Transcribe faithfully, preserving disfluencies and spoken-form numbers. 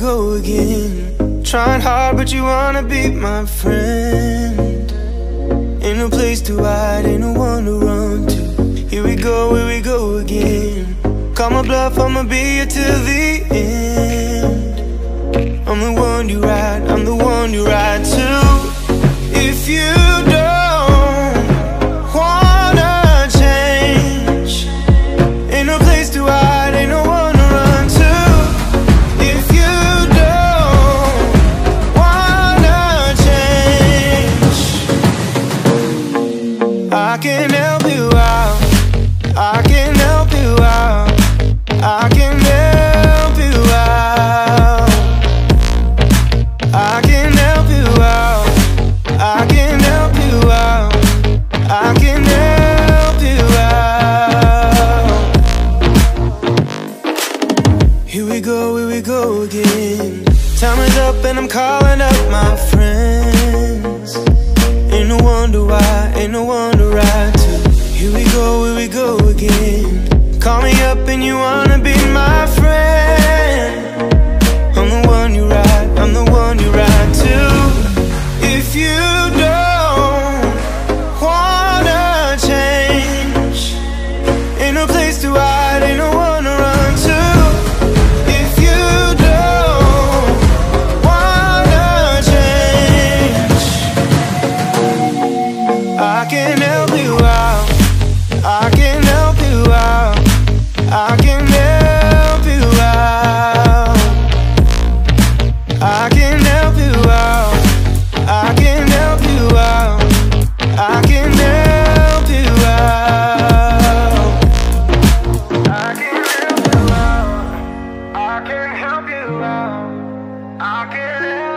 go again. Trying hard, but you wanna be my friend. Ain't no place to hide, ain't no one to run to. Here we go, here we go again. Call my bluff, I'ma be here till the end. I'm the one you ride, I'm the one you ride to. If you don't wanna change, ain't no place to hide, ain't no one to run to. If you don't wanna change, I can help you out, I can help you out, I can help you out, I can help you out, I can help you out, I can help you out. Here we go, here we go again. Time is up and I'm calling up my friends. Ain't no wonder why, ain't no one to ride to. Here we go, here we go again. Call me up and you wanna be my friend. I'm the one you ride, I'm the one you ride to. If you don't wanna change, ain't no place to hide, ain't no one to run to. If you don't wanna change, I can help you out, I can help you out, I can help you out, I can help you out, I can help you out, I can help you out, I can help you out, I can help you out, I can help